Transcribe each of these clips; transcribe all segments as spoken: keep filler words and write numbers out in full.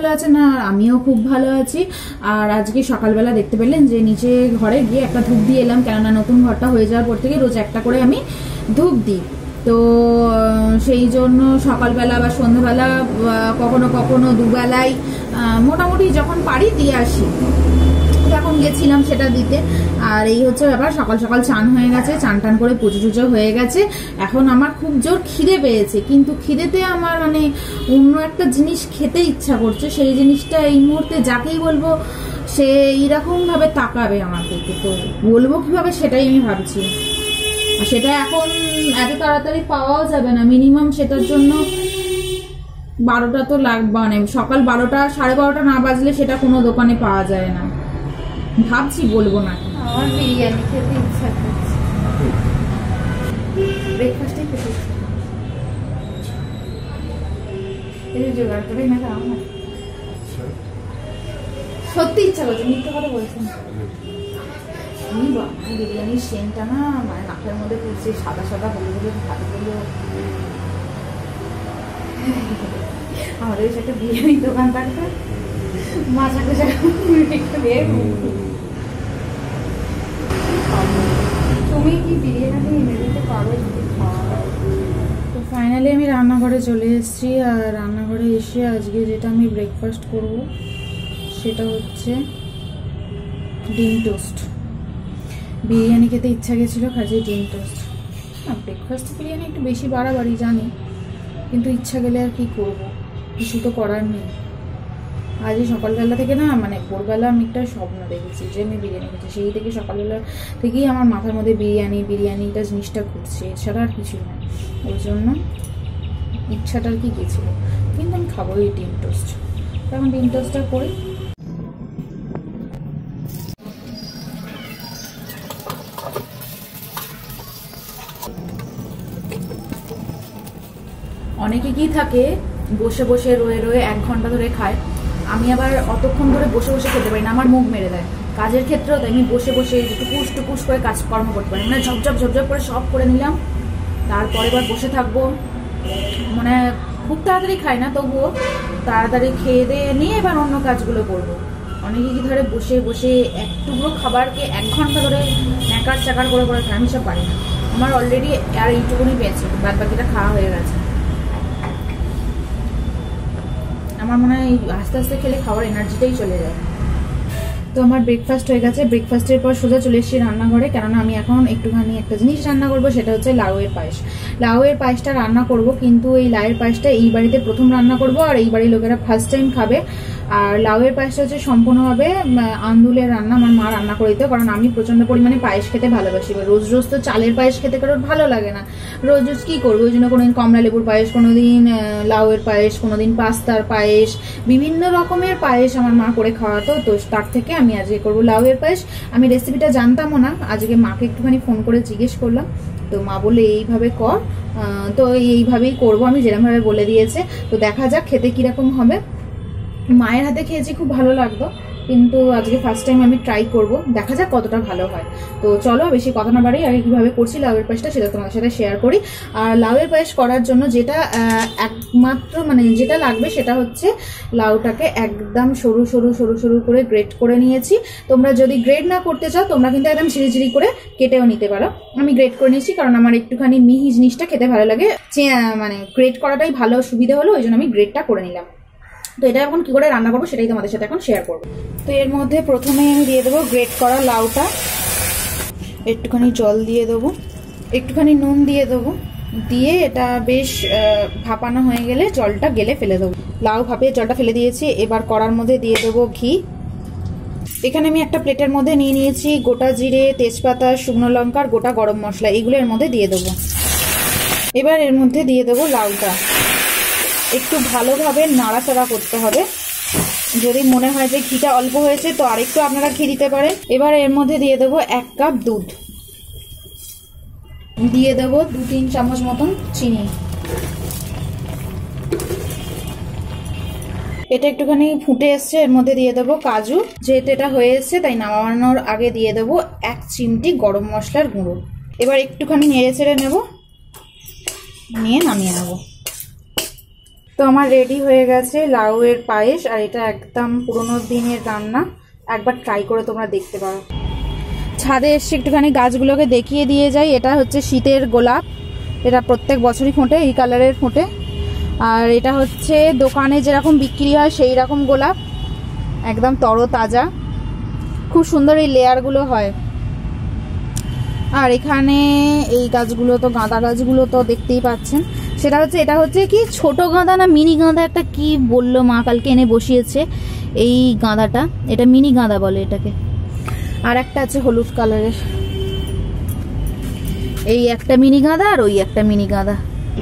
ভালো আছে না, আমিও খুব ভালো আছি। আর আজকে সকালবেলা দেখতে পেলেন যে নিচে ঘরে গিয়ে একটা ধূপ দিয়ে এলাম, কেননা নতুন ঘরটা হয়ে যাওয়ার পর থেকে রোজ একটা করে আমি ধূপ দিই। তো সেই জন্য সকালবেলা বা সন্ধ্যাবেলা কখনো কখনো দুবেলায় মোটামুটি যখন পারি দিয়ে আসি। এখন গেছিলাম সেটা দিতে। আর এই হচ্ছে ব্যাপার, সকাল সকাল চান হয়ে গেছে, চান টান করে পুজো টুজো হয়ে গেছে। এখন আমার খুব জোর খিদে পেয়েছে, কিন্তু খিদেতে আমার মানে অন্য একটা জিনিস খেতে ইচ্ছা করছে। সেই জিনিসটা এই মুহূর্তে যাকেই বলবো সে এইরকম ভাবে তাকাবে আমার দিকে, তো বলবো কিভাবে সেটাই আমি ভাবছি। সেটা এখন এত তাড়াতাড়ি পাওয়াও যাবে না, মিনিমাম সেটার জন্য বারোটা তো লাগবে, মানে সকাল বারোটা সাড়ে বারোটা না বাজলে সেটা কোনো দোকানে পাওয়া যায় না। ভাবছি বলবো না, আমার বিরিয়ানি খেতে ইচ্ছা করছে, ব্রেকফাস্টে খেতে ইচ্ছা করছে, জোগাড় করে না খাও না, সত্যি ইচ্ছা করছে, মিথ্যে কথা বলছেন। বিরিয়ানির সেন্টটা না মানে নাকের মধ্যে পড়ছে, সাদা সাদা হলুদ হলুদ ভাতগুলো। আমাদের একটা বিরিয়ানির দোকান থাকতো, মাছা কোচা তুমি কি বিরিয়ানি এনে দিতে পারো? তো ফাইনালি আমি রান্নাঘরে চলে এসেছি। আর রান্নাঘরে এসে আজকে যেটা আমি ব্রেকফাস্ট করব সেটা হচ্ছে ডিম টোস্ট। বিরিয়ানি খেতে ইচ্ছা গেছিলো, খাচ্ছি ডিম টোস্ট। হ্যাঁ, ব্রেকফাস্টে বিরিয়ানি একটু বেশি বাড়াবাড়ি জানি, কিন্তু ইচ্ছা গেলে আর কি করব, কিছু তো করার নেই। আজই সকালবেলা থেকে না মানে ভোরবেলা আমি একটা স্বপ্ন দেখেছি যে আমি বিরিয়ানি খেয়েছি, সেই থেকে সকালবেলা থেকেই আমার মাথার মধ্যে বিরিয়ানি বিরিয়ানিটা জিনিসটা ঘুরছে, এছাড়া আর কিছুই না। ওই জন্য ইচ্ছাটা আর কি গেছিলো, কিন্তু আমি খাবো এই ডিম টোস্ট। তখন ডিম টোস্টটা করি। অনেকে কি থাকে বসে বসে রয়ে রয়ে এক ঘন্টা ধরে খায়, আমি আবার অতক্ষণ ধরে বসে বসে খেতে পারি না, আমার মুখ মেরে দেয়। কাজের ক্ষেত্রেও তাই, আমি বসে বসে টুকুস টুকুস করে কাজকর্ম করতে পারি, মানে ঝপঝপ ঝপঝপ করে সব করে নিলাম, তারপরে এবার বসে থাকবো। মানে খুব তাড়াতাড়ি খাই না, তবুও তাড়াতাড়ি খেয়ে দিয়ে নিয়ে এবার অন্য কাজগুলো করবো। অনেকে কি ধরে বসে বসে এক টুকরো খাবারকে এক ঘন্টা ধরে ন্যাকার চাকার করে করে খাই, আমি সব পারি না। আমার অলরেডি আর এইটুকুনি পেয়েছে, বাদ বাকিটা খাওয়া হয়ে গেছে। আমার মনে হয় আস্তে আস্তে খেলে খাওয়ার এনার্জিটাই চলে যায়। তো আমার ব্রেকফাস্ট হয়ে গেছে, ব্রেকফাস্টের পর সোজা চলে এসেছি রান্নাঘরে, কেননা আমি এখন একটুখানি একটা জিনিস রান্না করবো, সেটা হচ্ছে লাউয়ের পায়েস। লাউয়ের পায়েসটা রান্না করব, কিন্তু এই লাউয়ের পায়েসটা এই বাড়িতে প্রথম রান্না করব, আর এই বাড়ির লোকেরা ফার্স্ট টাইম খাবে। আর লাউয়ের পায়েসটা হচ্ছে সম্পূর্ণভাবে আন্দুলের রান্না, আমার মা রান্না করে দিত, কারণ আমি প্রচন্ড পরিমাণে পায়েস খেতে ভালোবাসি। রোজ রোজ তো চালের পায়েস খেতে কারোর ভালো লাগে না, রোজ রোজ কি করবো, ওই জন্য কোনোদিন কমলা লেবুর পায়েস, কোনোদিন লাউয়ের পায়েস, কোনোদিন পাস্তার পায়েস, বিভিন্ন রকমের পায়েস আমার মা করে খাওয়াতো। তো তার থেকে আমি আজকে করবো লাউয়ের পায়েস। আমি রেসিপিটা জানতামও না, আজকে মাকে একটুখানি ফোন করে জিজ্ঞেস করলাম, তো মা বললে এইভাবে কর। তো এইভাবেই করবো, আমি যেরকমভাবে বলে দিয়েছে। তো দেখা যাক খেতে কিরকম হবে। মায়ের হাতে খেয়েছি, খুব ভালো লাগতো, কিন্তু আজকে ফার্স্ট টাইম আমি ট্রাই করব, দেখা যাক কতটা ভালো হয়। তো চলো বেশি কথা না বাড়ি, আগে কীভাবে করছি লাউয়ের পায়েসটা সেটা তোমাদের সাথে শেয়ার করি। আর লাউয়ের পায়েস করার জন্য যেটা একমাত্র মানে যেটা লাগবে সেটা হচ্ছে লাউটাকে একদম সরু সরু সরু সরু করে গ্রেট করে নিয়েছি। তোমরা যদি গ্রেট না করতে চাও তোমরা কিন্তু একদম ঝিরি ঝিরি করে কেটেও নিতে পারো। আমি গ্রেট করে নিয়েছি, কারণ আমার একটুখানি মিহি জিনিসটা খেতে ভালো লাগে, মানে গ্রেট করাটাই ভালো সুবিধা হলো, ওই জন্য আমি গ্রেটটা করে নিলাম। তো এটা এখন কি করে রান্না করবো সেটাই তোমাদের সাথে এখন শেয়ার করবো। তো এর মধ্যে প্রথমেই আমি দিয়ে দেবো গ্রেট করা লাউটা, একটুখানি জল দিয়ে দেবো, একটুখানি নুন দিয়ে দেবো, দিয়ে এটা বেশ ভাপানো হয়ে গেলে জলটা গেলে ফেলে দেবো। লাউ ভাপিয়ে জলটা ফেলে দিয়েছি, এবার কড়ার মধ্যে দিয়ে দেবো ঘি। এখানে আমি একটা প্লেটের মধ্যে নিয়ে নিয়েছি গোটা জিরে, তেজপাতা, শুকনো লঙ্কা আর গোটা গরম মশলা, এগুলো এর মধ্যে দিয়ে দেবো। এবার এর মধ্যে দিয়ে দেবো লাউটা, একটু ভালোভাবে নাড়াচাড়া করতে হবে। যদি মনে হয় যে ঘিটা অল্প হয়েছে তো আরেকটু আপনারা ঘি দিতে পারেন। এবার এর মধ্যে দিয়ে দেবো এক কাপ দুধ, দিয়ে দেবো দু তিন চামচ মতন চিনি। এটা একটুখানি ফুটে এসছে, এর মধ্যে দিয়ে দেবো কাজু। যেহেতু এটা হয়ে এসছে তাই নামানোর আগে দিয়ে দেবো এক চিমটি গরম মশলার গুঁড়ো। এবার একটুখানি নেড়ে চেড়ে নেব, নিয়ে নামিয়ে নেব। তো আমার রেডি হয়ে গেছে লাউয়ের পায়েস, আর এটা একদম পুরোনো দিনের রান্না, একবার ট্রাই করে তোমরা দেখতে পারো। ছাদে এসে একটুখানি গাছগুলোকে দেখিয়ে দিয়ে যাই। এটা হচ্ছে শীতের গোলাপ, এটা প্রত্যেক বছরই ফোটে, এই কালারের ফোটে। আর এটা হচ্ছে দোকানে যেরকম বিক্রি হয় সেই রকম গোলাপ, একদম তরতাজা, খুব সুন্দর এই লেয়ারগুলো হয়। আর এখানে এই গাছগুলো তো গাঁদা গাছগুলো তো দেখতেই পাচ্ছেন, সেটা হচ্ছে এটা হচ্ছে কি ছোট গাঁদা না মিনি গাঁদা একটা কি বললো মা, কালকে এনে বসিয়েছে এই গাঁদাটা, এটা মিনি গাঁদা বলে এটাকে। আর একটা আছে হলুদ কালারের, এই একটা মিনি গাঁদা আর ওই একটা মিনি গাঁদা।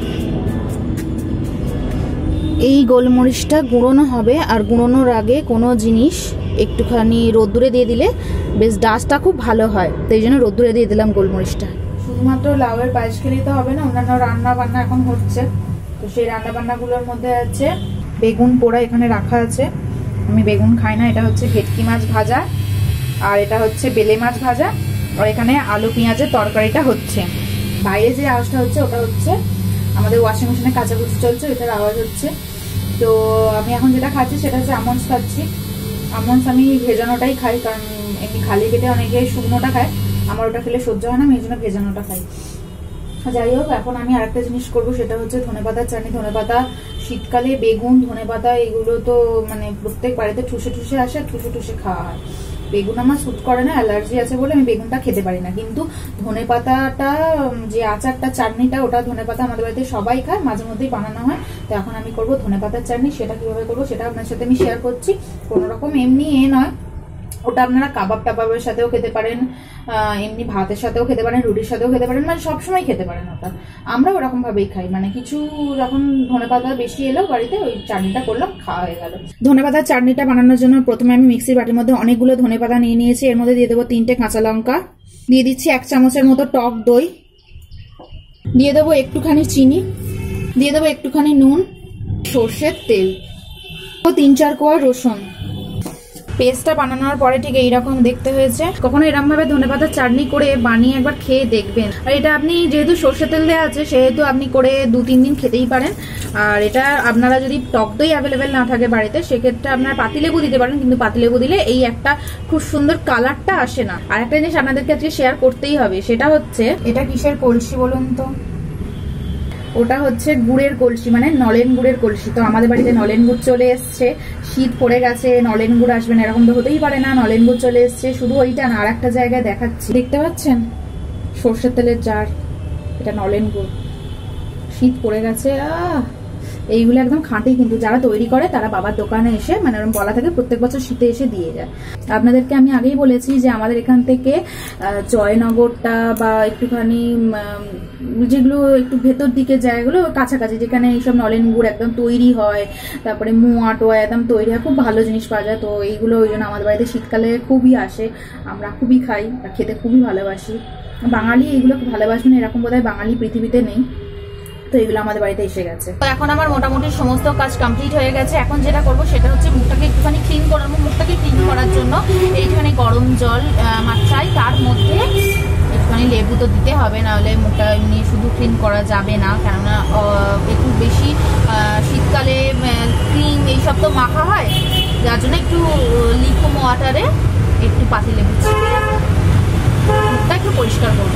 এই গোলমরিচটা গুঁড়োনো হবে, আর গুঁড়োনোর আগে কোনো জিনিস একটুখানি রোদ্দুরে দিয়ে দিলে বেশ ডাস্টটা খুব ভালো হয়, তাই জন্য রোদ্দুরে দিয়ে দিলাম গোলমরিচটা। শুধুমাত্র লাউয়ের পায়েস খেলেই তো হবে না, অন্যান্য রান্না বান্না এখন হচ্ছে। তো সেই রান্না বান্নাগুলোর মধ্যে আছে বেগুন পোড়া, এখানে রাখা আছে, আমি বেগুন খাই না। এটা হচ্ছে ভেটকি মাছ ভাজা, আর এটা হচ্ছে বেলে মাছ ভাজা, আর এখানে আলু পেঁয়াজের তরকারিটা হচ্ছে। বাইরে যে আওয়াজটা হচ্ছে ওটা হচ্ছে আমাদের ওয়াশিং মেশিনে কাচাকুচি চলছে, এটার আওয়াজ হচ্ছে। তো আমি এখন যেটা খাচ্ছি সেটা হচ্ছে আমন্ডস খাচ্ছি। আমন্ডস আমি ভেজানোটাই খাই, কারণ এমনি খালি পেটে অনেকে শুকনোটা খায়, আমার ওটা খেলে সহ্য হয় না, আমি এই জন্য ভেজানোটা খাই। যাই হোক, এখন আমি আরেকটা জিনিস করবো, সেটা হচ্ছে ধনেপাতার চাটনি। ধনেপাতা শীতকালে, বেগুন, ধনেপাতা এগুলো তো মানে প্রত্যেক বাড়িতে ঠুসে ঠুসে আসে, ঠুসে ঠুসে খাওয়া হয়। বেগুন আমার স্যুট করে না, অ্যালার্জি আছে বলে আমি বেগুনটা খেতে পারি না, কিন্তু ধনেপাতাটা যে আচারটা চাটনিটা ওটা ধনেপাতা আমাদের বাড়িতে সবাই খায়, মাঝে মধ্যেই বানানো হয়। তো এখন আমি করবো ধনেপাতার চাটনি, সেটা কিভাবে করবো সেটা আপনার সাথে আমি শেয়ার করছি। কোনো রকম এমনি এ নয়, ওটা আপনারা কাবাব টাবাবের সাথেও খেতে পারেন, এমনি ভাতের সাথেও খেতে পারেন, রুটির সাথেও খেতে পারেন, মানে সবসময় খেতে পারেন ওটা। আমরা ওরকম ভাবেই খাই, মানে কিছু যখন ধনেপাতা বেশি এলো বাড়িতে, ওই চাটনিটা করলাম, খাওয়া হয়ে গেল। ধনেপাতার চাটনিটা বানানোর জন্য প্রথমে আমি মিক্সির বাটির মধ্যে অনেকগুলো ধনেপাতা নিয়ে নিয়েছি। এর মধ্যে দিয়ে দেবো তিনটে কাঁচা লঙ্কা, দিয়ে দিচ্ছি এক চামচের মতো টক দই, দিয়ে দেবো একটুখানি চিনি, দিয়ে দেবো একটুখানি নুন, সর্ষের তেল, তিন চার কোয়া রসুন। পেস্টটা বানানোর পরে ঠিক এইরকম দেখতে হয়েছে। কখনো এরকম ভাবে ধনেপাতার চাটনি করে বানিয়ে একবার খেয়ে দেখবেন। আর এটা আপনি যেহেতু সর্ষে তেল দেওয়া আছে সেহেতু আপনি করে দু তিন দিন খেতেই পারেন। আর এটা আপনারা যদি টক দই অ্যাভেলেবেল না থাকে বাড়িতে, সেক্ষেত্রে আপনারা পাতিলেবু দিতে পারেন, কিন্তু পাতিলেবু দিলে এই একটা খুব সুন্দর কালারটা আসে না। আর একটা জিনিস আপনাদেরকে আজকে শেয়ার করতেই হবে, সেটা হচ্ছে এটা কিসের কলসি বলুন তো? ওটা হচ্ছে গুড়ের কলসি, মানে নলেন গুড়ের কলসি। তো আমাদের বাড়িতে নলেন গুড় চলে এসছে, শীত পড়ে গেছে, নলেন গুড় আসবে না এরকম তো হতেই পারে না, নলেন গুড় চলে এসছে। শুধু ওইটা না, আর একটা জায়গায় দেখাচ্ছি, দেখতে পাচ্ছেন সর্ষের তেলের জার, এটা নলেন গুড়। শীত পড়ে গেছে, আহ এইগুলো একদম খাঁটি, কিন্তু যারা তৈরি করে তারা বাবার দোকানে এসে মানে ওরকম বলা থাকে প্রত্যেক বছর শীতে এসে দিয়ে যায়। আপনাদেরকে আমি আগেই বলেছি যে আমাদের এখান থেকে জয়নগরটা বা একটুখানি যেগুলো একটু ভেতর দিকে জায়গাগুলো কাছাকাছি, যেখানে এইসব নলেন গুড় একদম তৈরি হয়, তারপরে মোয়া টোয়া একদম তৈরি হয়, খুব ভালো জিনিস পাওয়া যায়। তো এইগুলো ওই জন্য আমাদের বাড়িতে শীতকালে খুবই আসে, আমরা খুবই খাই, খেতে খুবই ভালোবাসি। বাঙালি এইগুলো খুব ভালোবাসবেন, এরকম বোধহয় বাঙালি পৃথিবীতে নেই। তো এগুলো আমাদের বাড়িতে এসে গেছে। তো এখন আমার মোটামুটি সমস্ত কাজ কমপ্লিট হয়ে গেছে। এখন যেটা করবো সেটা হচ্ছে মুখটাকে একটুখানি ক্লিন করাবো। মুখটাকে ক্লিন করার জন্য এইখানে গরম জল মাত্রায়, তার মধ্যে একটুখানি লেবু তো দিতে হবে, নাহলে মুখটা এমনি শুধু ক্লিন করা যাবে না, কেননা একটু বেশি শীতকালে ক্রিম এইসব তো মাখা হয়, যার জন্য একটু লিকুইড ওয়াটারে একটু পাতিলেবু চিপে মুখটা একটু পরিষ্কার করবো।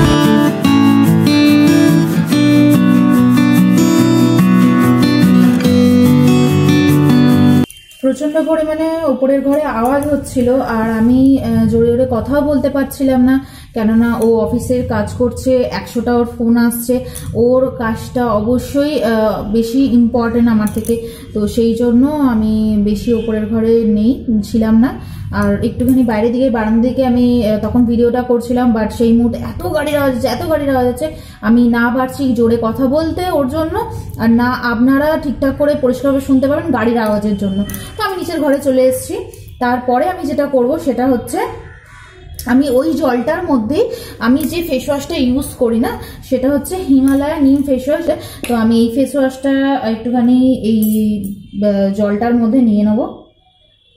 প্রচন্ড পরিমাণে উপরের ঘরে আওয়াজ হচ্ছিল, আর আমি জোরে জোরে কথাও বলতে পারছিলাম না, কেননা ও অফিসের কাজ করছে, একশোটা ওর ফোন আসছে, ওর কাজটা অবশ্যই বেশি ইম্পর্টেন্ট আমার থেকে। তো সেই জন্য আমি বেশি উপরের ঘরে নেই, ছিলাম না। আর একটুখানি বাইরের দিকে বারান্দার দিকে আমি তখন ভিডিওটা করছিলাম, বাট সেই মুহূর্তে এত গাড়ির আওয়াজ আছে, এত গাড়ির আওয়াজ আছে, আমি না পারছি জোরে কথা বলতে ওর জন্য, আর না আপনারা ঠিকঠাক করে পরিষ্কারভাবে শুনতে পাবেন গাড়ির আওয়াজের জন্য। তো আমি নিচের ঘরে চলে এসেছি। তারপরে আমি যেটা করব সেটা হচ্ছে আমি ওই জলটার মধ্যে আমি যে ফেস ওয়াশটা ইউজ করি না, সেটা হচ্ছে হিমালয়া নিম ফেস ওয়াশ। তো আমি এই ফেস ওয়াশটা একটুখানি এই জলটার মধ্যে নিয়ে নেবো।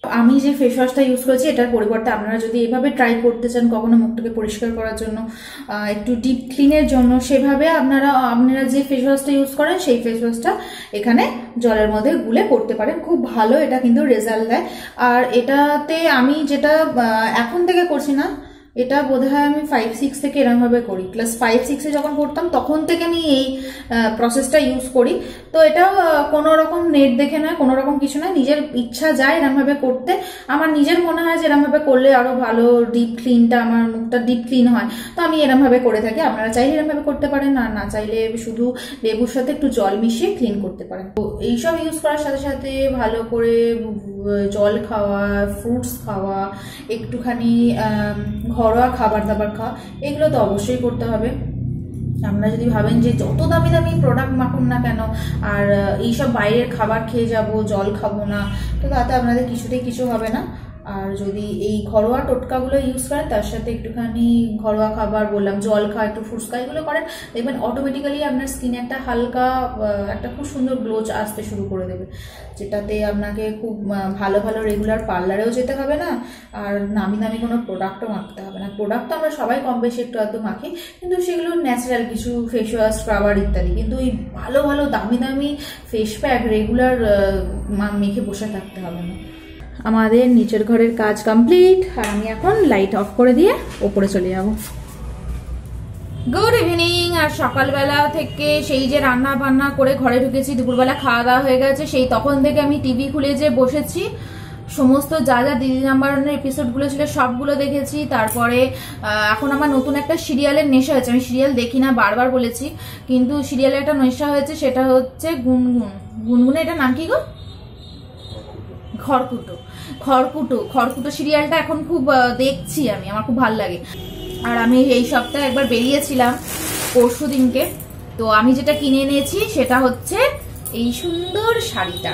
আমি যে ফেস ওয়াশটা ইউজ করেছি এটার পরিবর্তে আপনারা যদি এভাবে ট্রাই করতে চান কখনো মুখটাকে পরিষ্কার করার জন্য, একটু ডিপ ক্লিনের জন্য, সেভাবে আপনারা আপনারা যে ফেস ওয়াশটা ইউজ করেন সেই ফেস ওয়াশটা এখানে জলের মধ্যে গুলে করতে পারেন। খুব ভালো এটা কিন্তু রেজাল্ট দেয়। আর এটাতে আমি যেটা এখন থেকে করছি না, এটা বোধহয় আমি ফাইভ সিক্স থেকে এরমভাবে করি, ক্লাস ফাইভ সিক্সে যখন পড়তাম তখন থেকে আমি এই প্রসেসটা ইউজ করি। তো এটা কোনো রকম নেট দেখে নয়, কোনো রকম কিছু নয়, নিজের ইচ্ছা যায় এরমভাবে করতে। আমার নিজের মনে হয় যে এরমভাবে করলে আরো ভালো ডিপ ক্লিনটা, আমার মুখটা ডিপ ক্লিন হয়, তো আমি এরমভাবে করে থাকি। আপনারা চাইলে এরমভাবে করতে পারেন, আর না চাইলে শুধু লেবুর সাথে একটু জল মিশিয়ে ক্লিন করতে পারেন। তো এইসব ইউজ করার সাথে সাথে ভালো করে জল খাওয়া, ফ্রুটস খাওয়া, একটুখানি ঘরোয়া খাবার দাবার খাওয়া, এগুলো তো অবশ্যই করতে হবে। আপনারা যদি ভাবেন যে যত দামি দামি প্রোডাক্ট মাখুন না কেন আর এইসব বাইরের খাবার খেয়ে যাব, জল খাবো না, তো তাতে আপনাদের কিছুতেই কিছু হবে না। আর যদি এই ঘরোয়া টোটকাগুলো ইউজ করেন, তার সাথে একটুখানি ঘরোয়া খাবার বললাম, জল খাওয়া, একটু ফ্রুটস খাওয়া, এগুলো করেন, দেখবেন অটোমেটিক্যালি আপনার স্কিনে একটা হালকা একটা খুব সুন্দর গ্লো আসতে শুরু করে দেবে, যেটাতে আপনাকে খুব ভালো ভালো রেগুলার পার্লারেও যেতে হবে না, আর নামি দামি কোনো প্রোডাক্টও মাখতে হবে না। প্রোডাক্ট তো আমরা সবাই কম বেশি একটু আধটু মাখি, কিন্তু সেগুলো ন্যাচারাল কিছু ফেস ওয়াশ, স্ক্রাবার ইত্যাদি, কিন্তু এই ভালো ভালো দামি দামি ফেস প্যাক রেগুলার মেখে বসে থাকতে হবে না। আমাদের নিচের ঘরের কাজ কমপ্লিট, আর আমি এখন লাইট অফ করে দিয়ে ওপরে চলে যাব। Good evening. আর সকালবেলা থেকে সেই যে রান্না বান্না করে ঘরে ঢুকেছি, দুপুরবেলা খাওয়া দাওয়া হয়ে গেছে, সেই তখন থেকে আমি টিভি খুলে যে বসেছি, সমস্ত যা যা দিদি নাম্বারের এপিসোডগুলো ছিল সবগুলো দেখেছি। তারপরে এখন আমার নতুন একটা সিরিয়ালের নেশা হয়েছে। আমি সিরিয়াল দেখি না, বারবার বলেছি, কিন্তু সিরিয়ালের একটা নেশা হয়েছে, সেটা হচ্ছে গুনগুন। গুনগুনে এটা নাম কি গো? খড়কুটো। খড়কুটো খড়কুটো সিরিয়ালটা এখন খুব দেখছি আমি, আমার খুব ভালো লাগে। আর আমি এই সপ্তাহে একবার বেরিয়েছিলাম পরশু দিনকে, তো আমি যেটা কিনে এনেছি সেটা হচ্ছে এই সুন্দর শাড়িটা।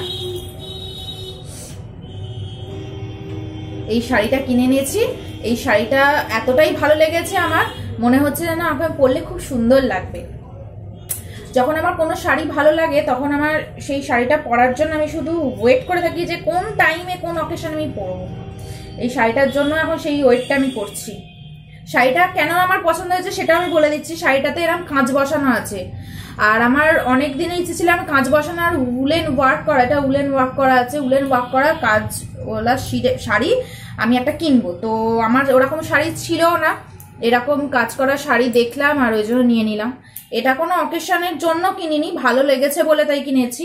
এই শাড়িটা কিনে নিয়েছি। এই শাড়িটা এতটাই ভালো লেগেছে আমার, মনে হচ্ছে যেন আমাকে পরলে খুব সুন্দর লাগবে। যখন আমার কোনো শাড়ি ভালো লাগে তখন আমার সেই শাড়িটা পরার জন্য আমি শুধু ওয়েট করে থাকি যে কোন টাইমে কোন অকেশনে আমি পরবো। এই শাড়িটার জন্য এখন সেই ওয়েটটা আমি করছি। শাড়িটা কেন আমার পছন্দ হয়েছে সেটা আমি বলে দিচ্ছি। শাড়িটাতে এরকম কাঁচ বসানো আছে, আর আমার অনেক দিনের ইচ্ছে ছিল আমি কাঁচ বসানো আর উলেন ওয়ার্ক করা, এটা উলেন ওয়ার্ক করা আছে, উলেন ওয়ার্ক করা কাজ ওলা শাড়ি আমি একটা কিনবো। তো আমার ওরকম শাড়ি ছিল না, এরকম কাজ করা শাড়ি দেখলাম আর ওই জন্য নিয়ে নিলাম। এটা কোনো অকেশনের জন্য কিনিনি, ভালো লেগেছে বলে তাই কিনেছি।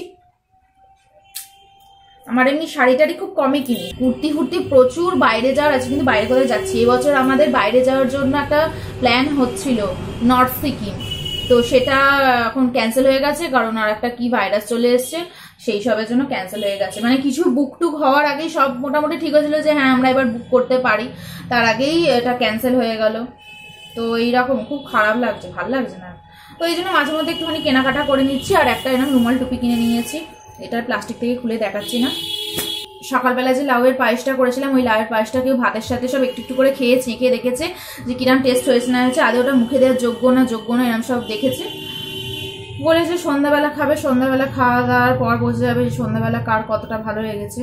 আমার এমনি শাড়ি টাড়ি খুব কমই কিনি, কুর্তি ফুর্তি প্রচুর বাইরে যাওয়ার আছে, কিন্তু বাইরে কোথায় যাচ্ছি। এবছর আমাদের বাইরে যাওয়ার জন্য একটা প্ল্যান হচ্ছিল নর্থ সিকিম, তো সেটা এখন ক্যান্সেল হয়ে গেছে, কারণ আর একটা কি ভাইরাস চলে এসছে, সেই সবের জন্য ক্যান্সেল হয়ে গেছে। মানে কিছু বুক টুক হওয়ার আগেই সব মোটামুটি ঠিক হয়েছিল যে হ্যাঁ আমরা এবার বুক করতে পারি, তার আগেই এটা ক্যান্সেল হয়ে গেল। তো এইরকম খুব খারাপ লাগছে, ভালো লাগছে না। তো এই জন্য মাঝে মধ্যে একটুখানি কেনাকাটা করে নিচ্ছি। আর একটা এরকম রুমাল টুপি কিনে নিয়েছি, এটা প্লাস্টিক থেকে খুলে দেখাচ্ছি না। সকালবেলা যে লাউয়ের পায়েসটা করেছিলাম, ওই লাউয়ের পায়েসটা কেউ ভাতের সাথে সব একটু একটু করে খেয়ে চেখে দেখেছে যে কিরম টেস্ট হয়েছে না হয়েছে, আদৌ ওটা মুখে দেওয়ার যোগ্য না যোগ্য না এরকম সব দেখেছে। বলেছে সন্ধ্যাবেলা খাবে, সন্ধ্যাবেলা খাওয়া দাওয়ার পর বোঝা যাবে সন্ধ্যাবেলা কার কতটা ভালো লেগেছে।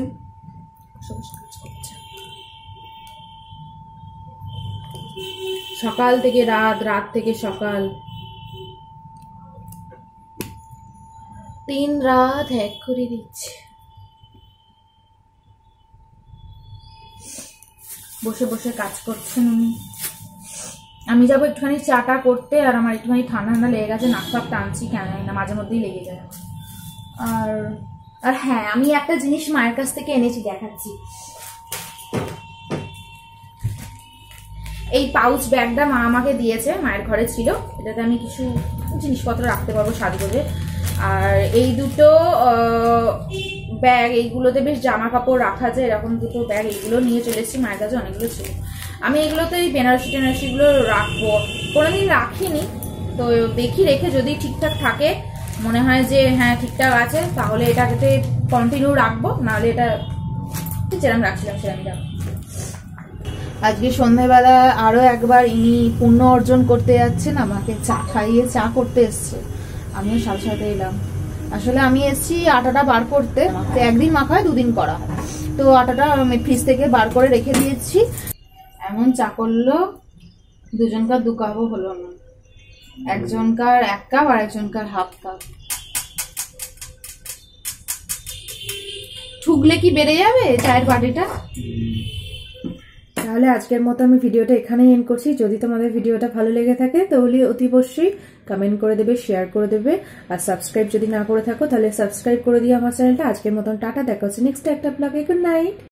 সকাল থেকে রাত, রাত থেকে সকাল, তিন রাত এক করে দিচ্ছে। বসে বসে কাজ করছেন উনি। আমি যাবো একটুখানি চাটা করতে, আর আমার একটুখানি ঠান্ডা ঠান্ডা লেগে গেছে, নাক ফাক টানছি কেন না, মাঝে মধ্যেই লেগে যায়। আর আর হ্যাঁ, আমি একটা জিনিস মায়ের কাছ থেকে এনেছি, দেখাচ্ছি। এই পাউচ ব্যাগটা মা আমাকে দিয়েছে, মায়ের ঘরে ছিল, এটাতে আমি কিছু জিনিসপত্র রাখতে পারবো সাজগোজে। আর এই দুটো ব্যাগ, এইগুলোতে বেশ জামা কাপড় রাখা যায়, এরকম দুটো ব্যাগ, এইগুলো নিয়ে চলে এসেছি। মায়ের কাছে অনেকগুলো ছিল, আমি এগুলোতে এই বেনারসি টেনারসিগুলো রাখবো, কোনোদিন রাখিনি। তো দেখি রেখে যদি ঠিকঠাক থাকে, মনে হয় যে হ্যাঁ ঠিকঠাক আছে, তাহলে এটাকে কন্টিনিউ রাখবো, নাহলে এটা যেরকম রাখছিলাম সেরকম রাখবো। আজকে সন্ধ্যাবেলা আরো একবার ইনি পুণ্য অর্জন করতে যাচ্ছেন, আমাকে চা খাইয়ে চা করতে এসছে, আমিও সাথে সাথে এলাম। আসলে আমি এসছি আটাটা বার করতে, একদিন মাখা হয় দুদিন করা হয়, তো আটাটা আমি ফ্রিজ থেকে বার করে রেখে দিয়েছি। এমন চা করলো, দুজনকার দু কাপও হলো না, একজনকার এক কাপ আর একজনকার হাফ কাপ। ঠুকলে কি বেড়ে যাবে চায়ের বাটিটা? তাহলে আজকের মতো আমি ভিডিওটা এখানেই এন্ড করছি। যদি তোমাদের ভিডিওটা ভালো লেগে থাকে তাহলে অতি অবশ্যই কমেন্ট করে দেবে, শেয়ার করে দেবে, আর সাবস্ক্রাইব যদি না করে থাকো তাহলে সাবস্ক্রাইব করে দিও আমার চ্যানেলটা। আজকের মতন টাটা, দেখা হচ্ছে নেক্সট একটা ব্লগে। Good night.